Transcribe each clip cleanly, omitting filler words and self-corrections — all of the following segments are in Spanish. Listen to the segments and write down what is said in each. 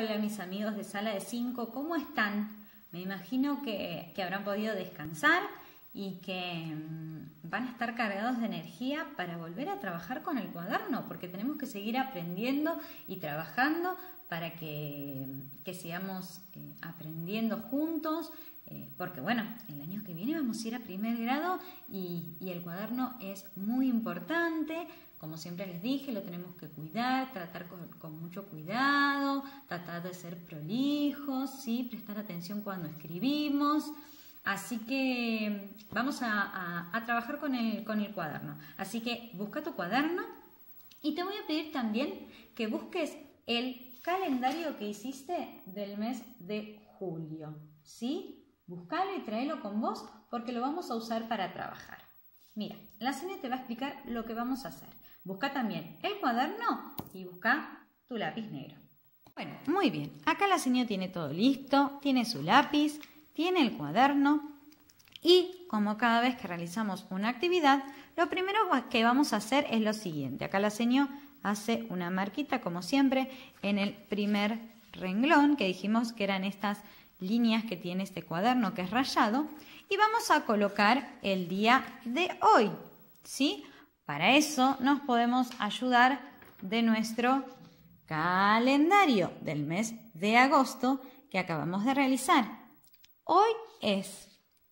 Hola mis amigos de Sala de 5, ¿cómo están? Me imagino que habrán podido descansar y que van a estar cargados de energía para volver a trabajar con el cuaderno, porque tenemos que seguir aprendiendo y trabajando para que sigamos aprendiendo juntos, porque bueno, el año que viene vamos a ir a primer grado y el cuaderno es muy importante. Como siempre les dije, lo tenemos que cuidar, tratar con mucho cuidado, tratar de ser prolijos, ¿sí? Prestar atención cuando escribimos. Así que vamos a trabajar con el cuaderno. Así que busca tu cuaderno y te voy a pedir también que busques el calendario que hiciste del mes de julio, ¿sí? Búscalo y tráelo con vos porque lo vamos a usar para trabajar. Mira, la señora te va a explicar lo que vamos a hacer. Busca también el cuaderno y busca tu lápiz negro. Bueno, muy bien. Acá la señora tiene todo listo, tiene su lápiz, tiene el cuaderno y como cada vez que realizamos una actividad, lo primero que vamos a hacer es lo siguiente. Acá la señora hace una marquita como siempre en el primer renglón que dijimos que eran estas líneas que tiene este cuaderno que es rayado y vamos a colocar el día de hoy, ¿sí? Para eso nos podemos ayudar de nuestro calendario del mes de agosto que acabamos de realizar. Hoy es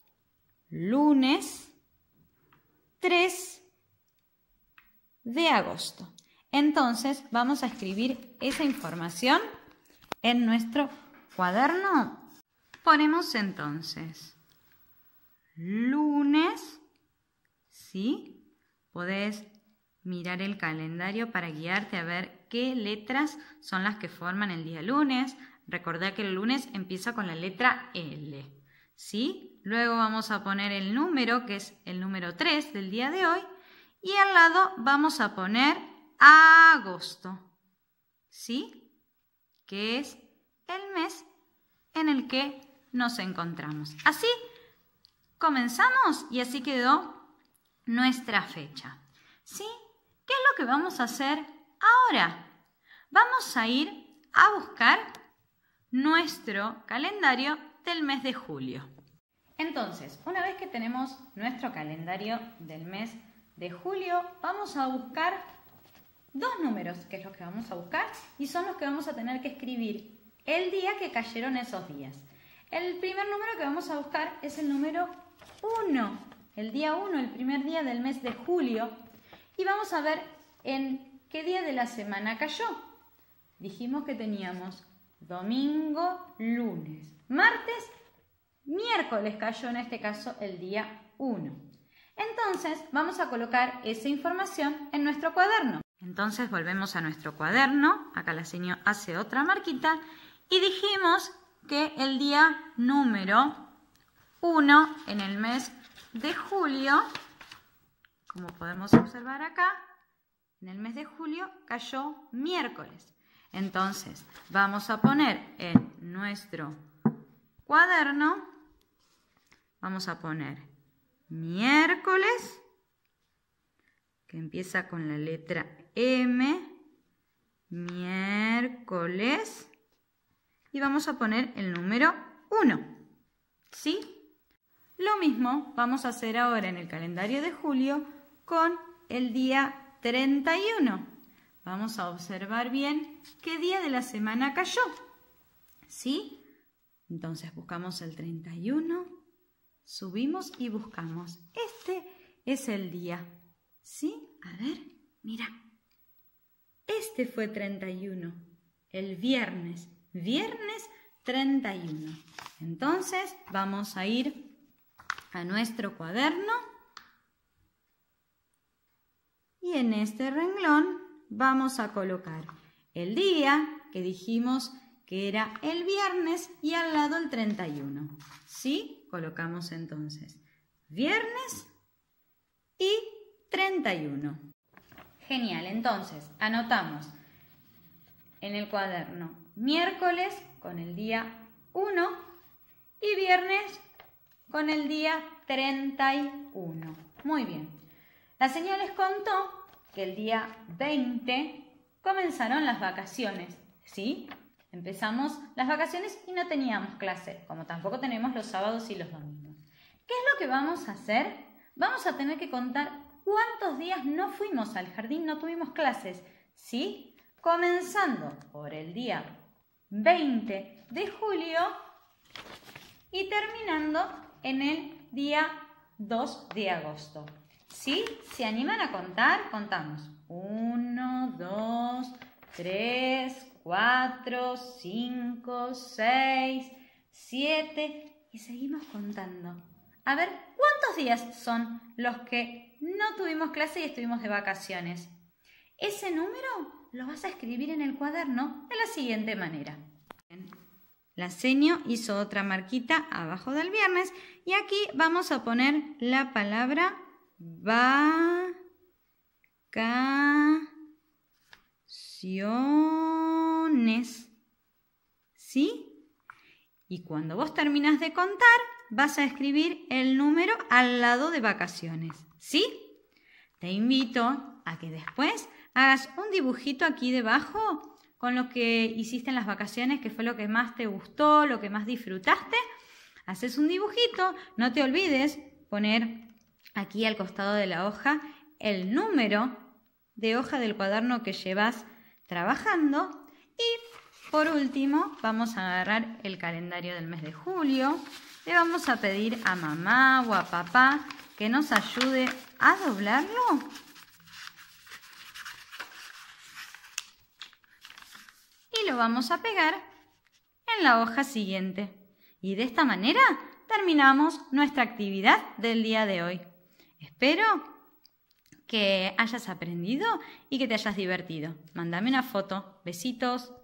lunes 3 de agosto. Entonces vamos a escribir esa información en nuestro cuaderno. Ponemos entonces lunes, ¿sí? Podés mirar el calendario para guiarte a ver qué letras son las que forman el día lunes. Recordá que el lunes empieza con la letra L, ¿sí? Luego vamos a poner el número, que es el número 3 del día de hoy. Y al lado vamos a poner agosto, ¿sí? Que es el mes en el que nos encontramos. Así comenzamos y así quedó nuestra fecha, ¿sí? ¿Qué es lo que vamos a hacer ahora? Vamos a ir a buscar nuestro calendario del mes de julio. Entonces, una vez que tenemos nuestro calendario del mes de julio, vamos a buscar dos números, que es lo que vamos a buscar, y son los que vamos a tener que escribir el día que cayeron esos días. El primer número que vamos a buscar es el número 1. El día 1, el primer día del mes de julio, y vamos a ver en qué día de la semana cayó. Dijimos que teníamos domingo, lunes, martes, miércoles cayó en este caso el día 1. Entonces vamos a colocar esa información en nuestro cuaderno. Entonces volvemos a nuestro cuaderno, acá la señora hace otra marquita y dijimos que el día número 1 en el mes de julio, como podemos observar acá, en el mes de julio cayó miércoles. Entonces vamos a poner en nuestro cuaderno, vamos a poner miércoles, que empieza con la letra M, miércoles, y vamos a poner el número 1, ¿sí? Lo mismo vamos a hacer ahora en el calendario de julio con el día 31. Vamos a observar bien qué día de la semana cayó, ¿sí? Entonces buscamos el 31, subimos y buscamos. Este es el día, ¿sí? A ver, mira. Este fue 31, el viernes 31. Entonces vamos a ir a nuestro cuaderno y en este renglón vamos a colocar el día que dijimos que era el viernes y al lado el 31, ¿sí? Colocamos entonces viernes y 31. Genial, entonces anotamos en el cuaderno miércoles con el día 1 y viernes con el día 31. Muy bien. La señora les contó que el día 20 comenzaron las vacaciones, ¿sí? Empezamos las vacaciones y no teníamos clase, como tampoco tenemos los sábados y los domingos. ¿Qué es lo que vamos a hacer? Vamos a tener que contar cuántos días no fuimos al jardín, no tuvimos clases, ¿sí? Comenzando por el día 20 de julio y terminando en el día 2 de agosto. ¿Sí? ¿Se animan a contar? Contamos. 1, 2, 3, 4, 5, 6, 7 y seguimos contando. A ver, ¿cuántos días son los que no tuvimos clase y estuvimos de vacaciones? Ese número lo vas a escribir en el cuaderno de la siguiente manera. La seño hizo otra marquita abajo del viernes y aquí vamos a poner la palabra vacaciones. ¿Sí? Y cuando vos terminas de contar, vas a escribir el número al lado de vacaciones. ¿Sí? Te invito a que después hagas un dibujito aquí debajo con lo que hiciste en las vacaciones, que fue lo que más te gustó, lo que más disfrutaste. Haces un dibujito, no te olvides poner aquí al costado de la hoja el número de hoja del cuaderno que llevas trabajando. Y por último vamos a agarrar el calendario del mes de julio. Le vamos a pedir a mamá o a papá que nos ayude a doblarlo. Y lo vamos a pegar en la hoja siguiente. Y de esta manera terminamos nuestra actividad del día de hoy. Espero que hayas aprendido y que te hayas divertido. Mándame una foto. Besitos.